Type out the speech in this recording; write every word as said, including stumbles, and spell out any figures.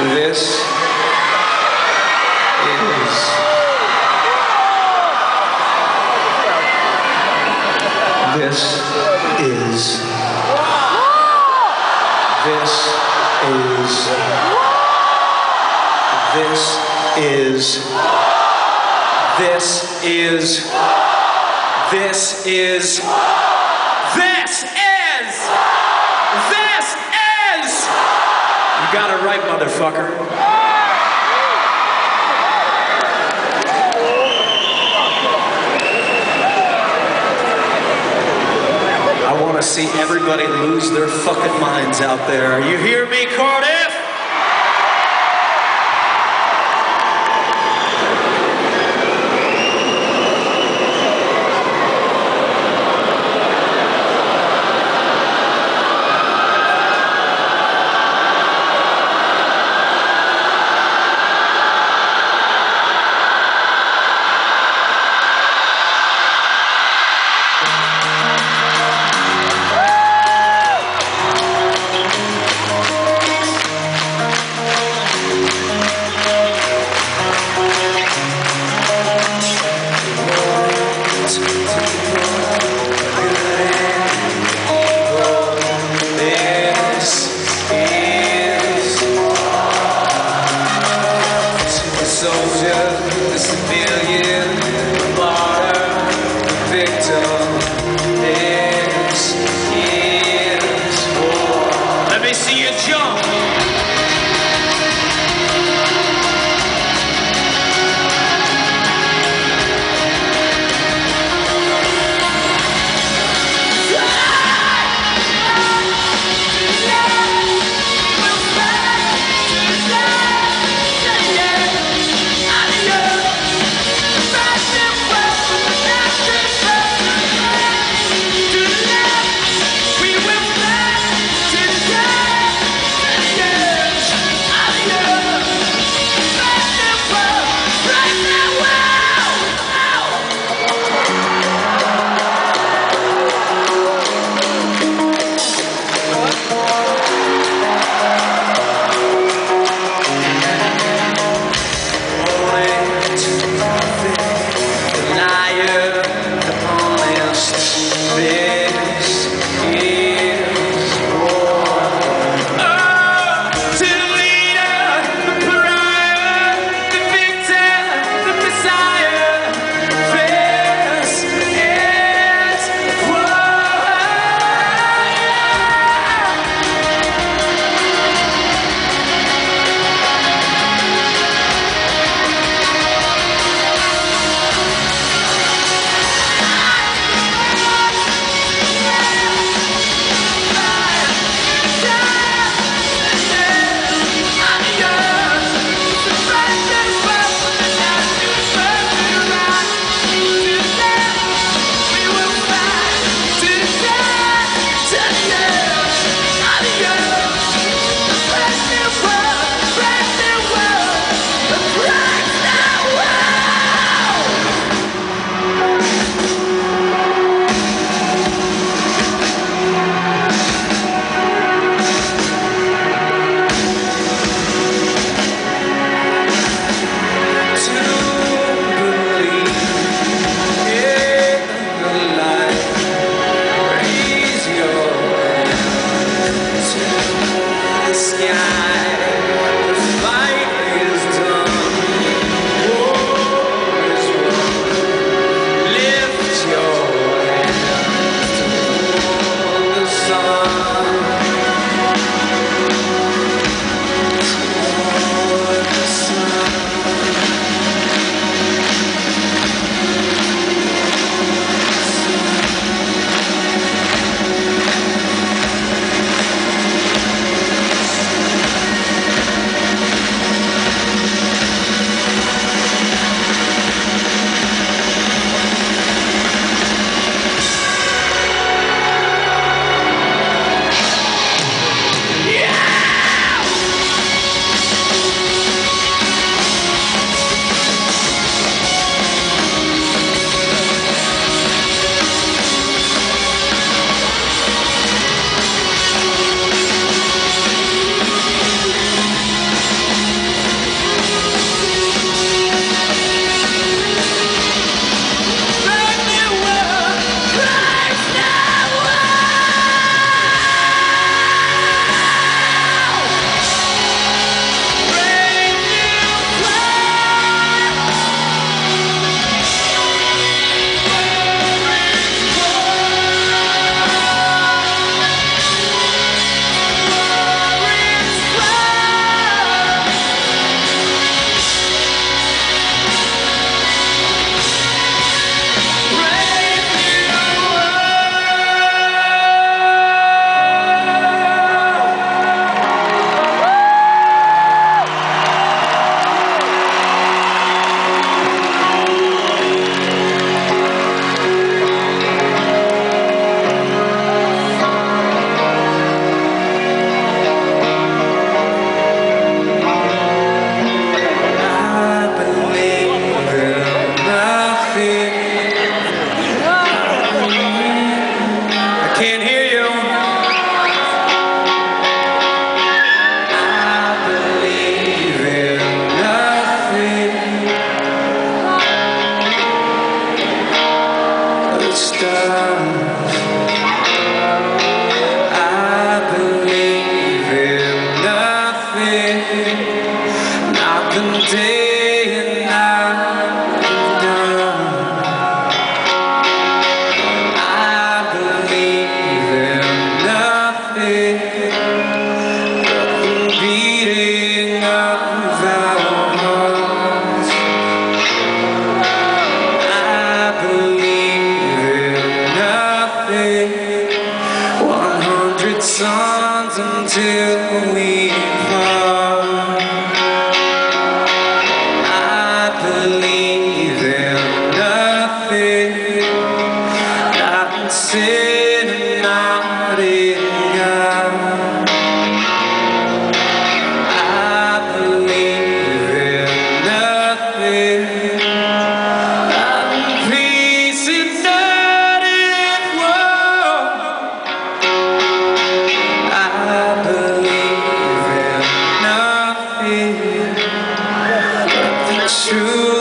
This is This is This is This is This is This is This is This is You got it right, motherfucker. I want to see everybody lose their fucking minds out there. You hear me, Cardiff? nothing, not the day and night done. I believe in nothing but the beating of our hearts. I believe in nothing, one hundred suns until we part. I believe in nothing, not in sin and not in God. I believe in nothing, not in peace and not in war. I believe in nothing but the truth.